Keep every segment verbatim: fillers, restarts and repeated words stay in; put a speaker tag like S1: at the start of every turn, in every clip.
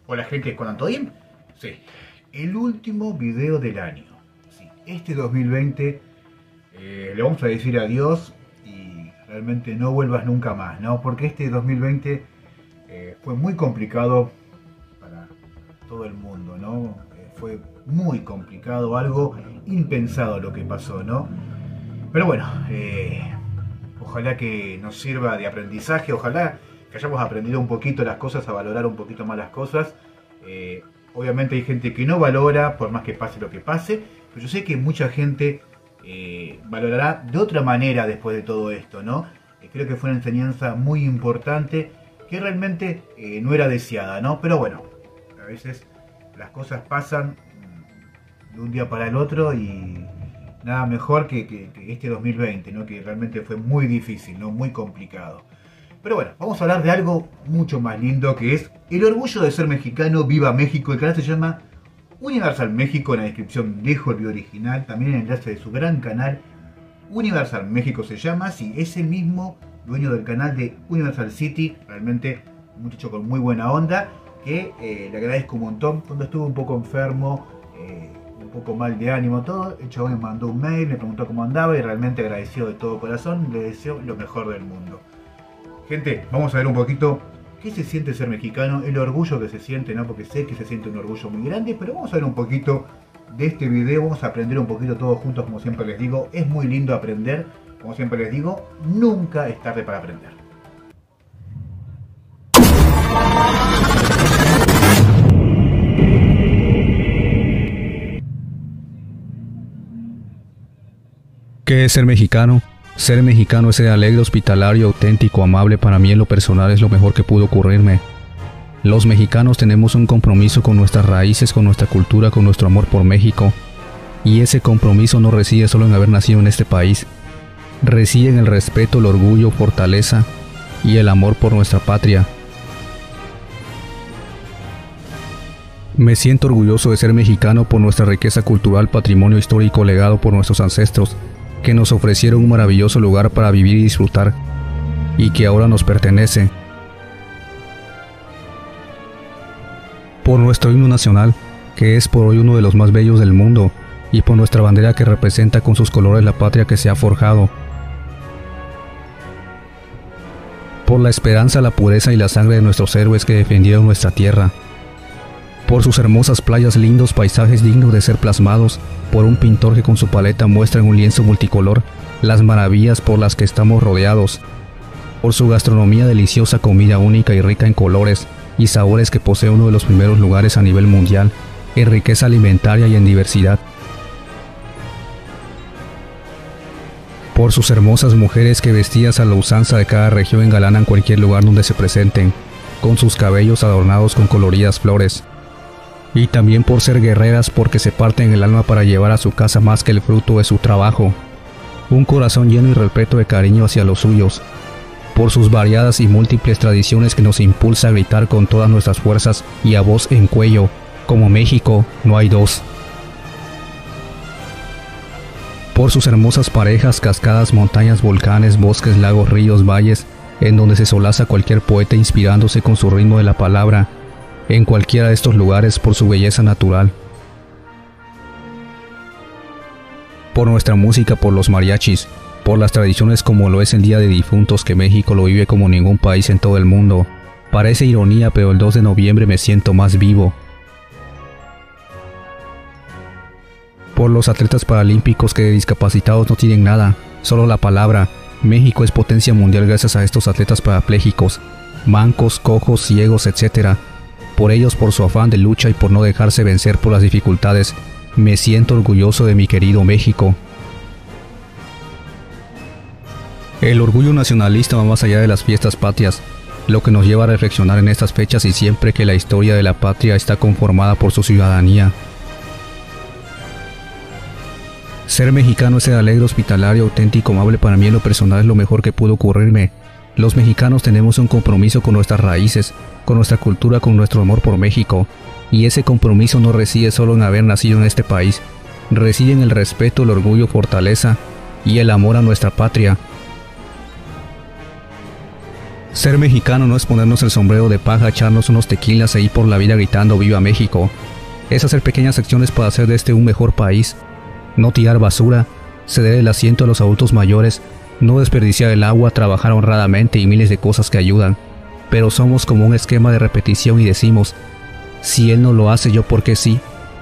S1: Hola gente, ¿cómo andan? ¿Todo bien? Sí, el último video del año. Sí, este dos mil veinte eh, le vamos a decir adiós y realmente no vuelvas nunca más, ¿no? Porque este dos mil veinte eh, fue muy complicado para todo el mundo, ¿no? Eh, fue muy complicado, algo impensado lo que pasó, ¿no? Pero bueno, eh, ojalá que nos sirva de aprendizaje, ojalá que hayamos aprendido un poquito las cosas, a valorar un poquito más las cosas. Eh, obviamente hay gente que no valora, por más que pase lo que pase, pero yo sé que mucha gente eh, valorará de otra manera después de todo esto, ¿no? Eh, creo que fue una enseñanza muy importante que realmente eh, no era deseada, ¿no? Pero bueno, a veces las cosas pasan de un día para el otro y nada mejor que, que, que este dos mil veinte, ¿no? Que realmente fue muy difícil, ¿no? Muy complicado. Pero bueno, vamos a hablar de algo mucho más lindo, que es el orgullo de ser mexicano. ¡Viva México! El canal se llama Universal México. En la descripción dejo el video original, también el enlace de su gran canal. Universal México se llama, sí, es el mismo dueño del canal de Universal City. Realmente un muchacho con muy buena onda, que eh, le agradezco un montón. Cuando estuve un poco enfermo, eh, un poco mal de ánimo, todo, el chabón me mandó un mail, me preguntó cómo andaba y realmente agradecido de todo corazón. Le deseo lo mejor del mundo. Gente, vamos a ver un poquito qué se siente ser mexicano, el orgullo que se siente, ¿no? Porque sé que se siente un orgullo muy grande, pero vamos a ver un poquito de este video, vamos a aprender un poquito todos juntos, como siempre les digo. Es muy lindo aprender, como siempre les digo, nunca es tarde para aprender.
S2: ¿Qué es ser mexicano? Ser mexicano es ser alegre, hospitalario, auténtico, amable. Para mí en lo personal es lo mejor que pudo ocurrirme. Los mexicanos tenemos un compromiso con nuestras raíces, con nuestra cultura, con nuestro amor por México. Y ese compromiso no reside solo en haber nacido en este país. Reside en el respeto, el orgullo, fortaleza y el amor por nuestra patria. Me siento orgulloso de ser mexicano por nuestra riqueza cultural, patrimonio histórico legado por nuestros ancestros, que nos ofrecieron un maravilloso lugar para vivir y disfrutar, y que ahora nos pertenece. Por nuestro himno nacional, que es por hoy uno de los más bellos del mundo, y por nuestra bandera que representa con sus colores la patria que se ha forjado. Por la esperanza, la pureza y la sangre de nuestros héroes que defendieron nuestra tierra. Por sus hermosas playas, lindos paisajes dignos de ser plasmados por un pintor que con su paleta muestra en un lienzo multicolor las maravillas por las que estamos rodeados. Por su gastronomía deliciosa, comida única y rica en colores y sabores que posee uno de los primeros lugares a nivel mundial en riqueza alimentaria y en diversidad. Por sus hermosas mujeres que vestidas a la usanza de cada región engalanan cualquier lugar donde se presenten, con sus cabellos adornados con coloridas flores. Y también por ser guerreras, porque se parten el alma para llevar a su casa más que el fruto de su trabajo, un corazón lleno y repleto de cariño hacia los suyos. Por sus variadas y múltiples tradiciones que nos impulsa a gritar con todas nuestras fuerzas y a voz en cuello, como México no hay dos. Por sus hermosas parejas, cascadas, montañas, volcanes, bosques, lagos, ríos, valles, en donde se solaza cualquier poeta inspirándose con su ritmo de la palabra, en cualquiera de estos lugares, por su belleza natural. Por nuestra música, por los mariachis, por las tradiciones como lo es el Día de Difuntos, que México lo vive como ningún país en todo el mundo. Parece ironía, pero el dos de noviembre me siento más vivo. Por los atletas paralímpicos que de discapacitados no tienen nada, solo la palabra. México es potencia mundial gracias a estos atletas parapléjicos, mancos, cojos, ciegos, etcétera. Por ellos, por su afán de lucha y por no dejarse vencer por las dificultades, me siento orgulloso de mi querido México. El orgullo nacionalista va más allá de las fiestas patrias, lo que nos lleva a reflexionar en estas fechas y siempre que la historia de la patria está conformada por su ciudadanía. Ser mexicano es ser alegre, hospitalario, auténtico, amable. Para mí en lo personal es lo mejor que pudo ocurrirme. Los mexicanos tenemos un compromiso con nuestras raíces, con nuestra cultura, con nuestro amor por México. Y ese compromiso no reside solo en haber nacido en este país. Reside en el respeto, el orgullo, fortaleza y el amor a nuestra patria. Ser mexicano no es ponernos el sombrero de paja, echarnos unos tequilas e ir por la vida gritando ¡Viva México! Es hacer pequeñas acciones para hacer de este un mejor país. No tirar basura, ceder el asiento a los adultos mayores, no desperdiciar el agua, trabajar honradamente y miles de cosas que ayudan. Pero somos como un esquema de repetición y decimos, si él no lo hace, yo por qué sí.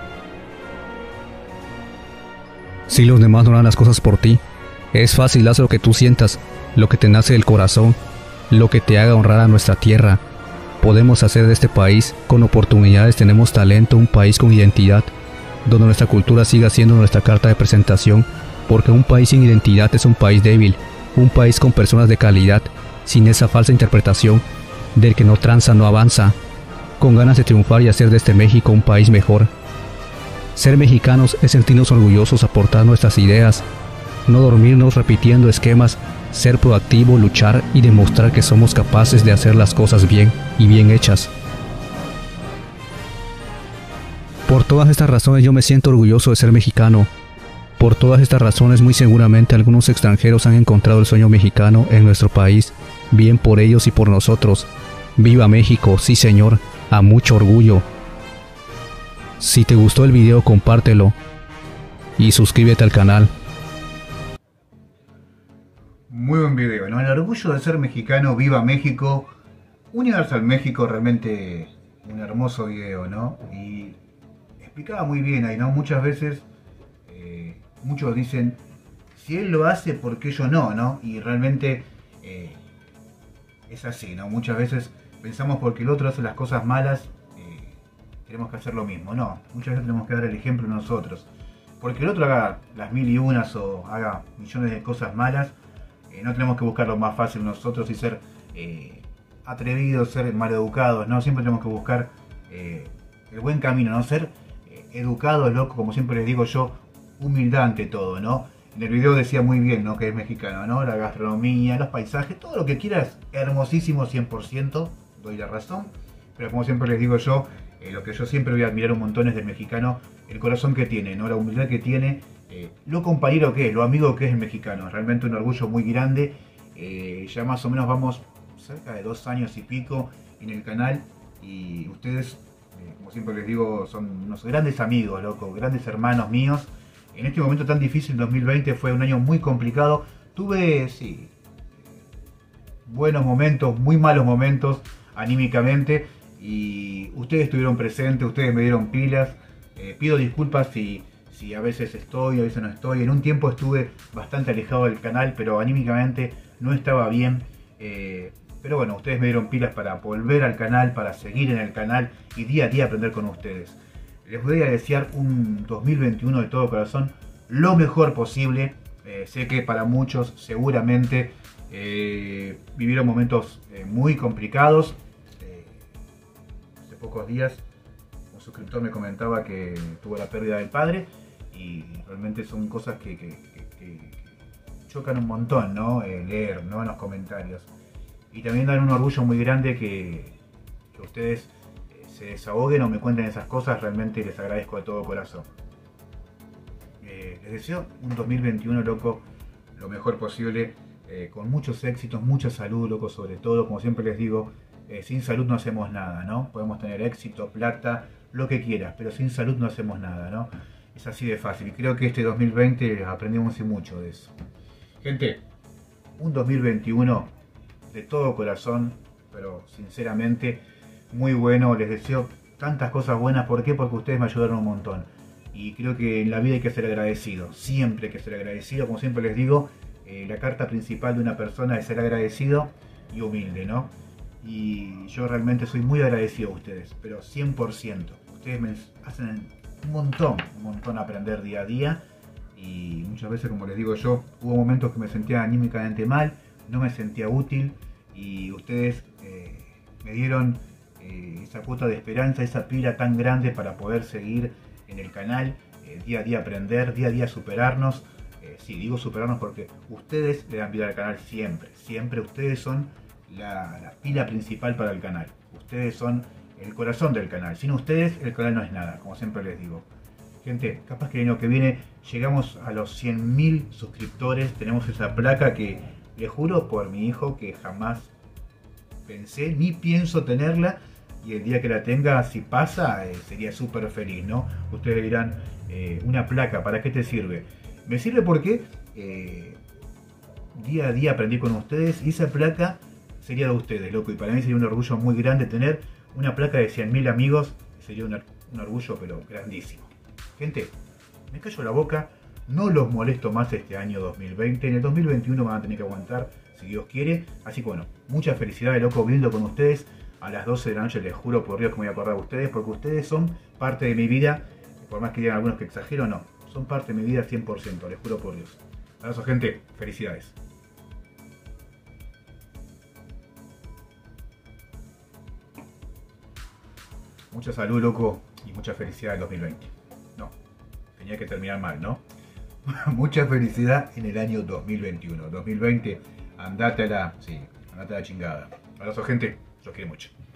S2: Si los demás no harán las cosas por ti, es fácil, haz lo que tú sientas, lo que te nace del corazón, lo que te haga honrar a nuestra tierra. Podemos hacer de este país, con oportunidades, tenemos talento, un país con identidad, donde nuestra cultura siga siendo nuestra carta de presentación, porque un país sin identidad es un país débil, un país con personas de calidad, sin esa falsa interpretación del que no tranza no avanza, con ganas de triunfar y hacer de este México un país mejor. Ser mexicanos es sentirnos orgullosos, aportar nuestras ideas, no dormirnos repitiendo esquemas, ser proactivo, luchar y demostrar que somos capaces de hacer las cosas bien y bien hechas. Por todas estas razones yo me siento orgulloso de ser mexicano. Por todas estas razones muy seguramente algunos extranjeros han encontrado el sueño mexicano en nuestro país. Bien por ellos y por nosotros. ¡Viva México! Sí señor, a mucho orgullo. Si te gustó el video, compártelo y suscríbete al canal.
S1: Muy buen video, ¿no? El orgullo de ser mexicano, viva México, Universal México, realmente un hermoso video, ¿no? Y explicaba muy bien ahí, ¿no? Muchas veces, eh, muchos dicen, si él lo hace, ¿por qué yo no, no? Y realmente eh, es así, ¿no? Muchas veces pensamos porque el otro hace las cosas malas, eh, tenemos que hacer lo mismo, no. Muchas veces tenemos que dar el ejemplo nosotros. Porque el otro haga las mil y unas o haga millones de cosas malas, Eh, no tenemos que buscar lo más fácil nosotros y ser eh, atrevidos, ser maleducados, ¿no? Siempre tenemos que buscar eh, el buen camino, ¿no? Ser eh, educados, loco, como siempre les digo yo, humildad ante todo, ¿no? En el video decía muy bien, ¿no? Que es mexicano, ¿no? La gastronomía, los paisajes, todo lo que quieras, hermosísimo cien por ciento, doy la razón. Pero como siempre les digo yo, eh, lo que yo siempre voy a admirar un montón es del mexicano, el corazón que tiene, ¿no? La humildad que tiene. Eh, lo compañero que es, lo amigo que es el mexicano, realmente un orgullo muy grande. Eh, ya más o menos vamos cerca de dos años y pico en el canal y ustedes, eh, como siempre les digo, son unos grandes amigos, loco, grandes hermanos míos. En este momento tan difícil, dos mil veinte fue un año muy complicado. Tuve, sí, buenos momentos, muy malos momentos anímicamente y ustedes estuvieron presentes, ustedes me dieron pilas. Eh, pido disculpas si... Si a veces estoy, a veces no estoy. En un tiempo estuve bastante alejado del canal, pero anímicamente no estaba bien. Eh, pero bueno, ustedes me dieron pilas para volver al canal, para seguir en el canal y día a día aprender con ustedes. Les voy a desear un dos mil veintiuno de todo corazón, lo mejor posible. Eh, sé que para muchos seguramente eh, vivieron momentos eh, muy complicados. Eh, hace pocos días un suscriptor me comentaba que tuvo la pérdida del padre. Y realmente son cosas que, que, que, que chocan un montón, ¿no? Eh, leer, ¿no? En los comentarios. Y también dan un orgullo muy grande que, que ustedes eh, se desahoguen o me cuenten esas cosas. Realmente les agradezco de todo corazón. Eh, les deseo un dos mil veintiuno, loco, lo mejor posible. Eh, con muchos éxitos, mucha salud, loco, sobre todo. Como siempre les digo, eh, sin salud no hacemos nada, ¿no? Podemos tener éxito, plata, lo que quieras, pero sin salud no hacemos nada, ¿no? Es así de fácil y creo que este dos mil veinte aprendimos mucho de eso. Gente, un dos mil veintiuno de todo corazón, pero sinceramente muy bueno. Les deseo tantas cosas buenas. ¿Por qué? Porque ustedes me ayudaron un montón. Y creo que en la vida hay que ser agradecido. Siempre hay que ser agradecido. Como siempre les digo, eh, la carta principal de una persona es ser agradecido y humilde, ¿no? Y yo realmente soy muy agradecido a ustedes, pero cien por ciento. Ustedes me hacen un montón, un montón aprender día a día y muchas veces, como les digo yo, hubo momentos que me sentía anímicamente mal, no me sentía útil y ustedes eh, me dieron eh, esa cuota de esperanza, esa pila tan grande para poder seguir en el canal, eh, día a día aprender, día a día superarnos. Eh, sí, digo superarnos porque ustedes le dan vida al canal siempre, siempre ustedes son la, la pila principal para el canal, ustedes son el corazón del canal. Sin ustedes el canal no es nada, como siempre les digo. Gente, capaz que el año que viene llegamos a los cien mil suscriptores, tenemos esa placa que le juro por mi hijo que jamás pensé ni pienso tenerla, y el día que la tenga, si pasa, eh, sería súper feliz, ¿no? Ustedes dirán, eh, una placa, ¿para qué te sirve? Me sirve porque eh, día a día aprendí con ustedes, y esa placa sería de ustedes, loco, y para mí sería un orgullo muy grande tener una placa de cien mil amigos, sería un, un orgullo pero grandísimo. Gente, me callo la boca, no los molesto más este año dos mil veinte, en el dos mil veintiuno van a tener que aguantar, si Dios quiere, así que bueno, mucha felicidad de loco, brindo con ustedes, a las doce de la noche les juro por Dios que me voy a acordar de ustedes, porque ustedes son parte de mi vida, por más que digan algunos que exagero, no, son parte de mi vida cien por ciento, les juro por Dios. Abrazo gente, felicidades. Mucha salud, loco, y mucha felicidad en dos mil veinte. No, tenía que terminar mal, ¿no? Mucha felicidad en el año dos mil veintiuno. dos mil veinte, andate a la... Sí, andate a la chingada. Abrazo, gente. Los quiero mucho.